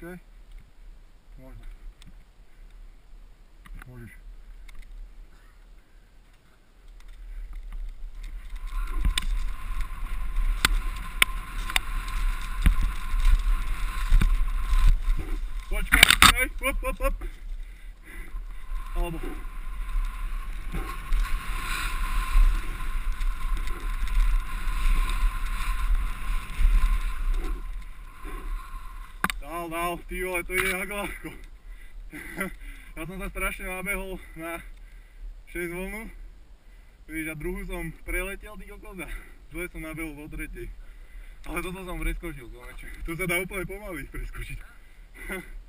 Počkaj. Možno. Môžeš. Počkaj, hop. Alebo. Dál, ty vole, to ide ako ľahko. Ja som sa strašne nabehol na 6 vlnu. Víš, a druhú som preletel, ty kokos, a zle som nabehol vo tretej. Ale toto som preskočil konečne. Tu sa dá úplne pomaly preskočiť.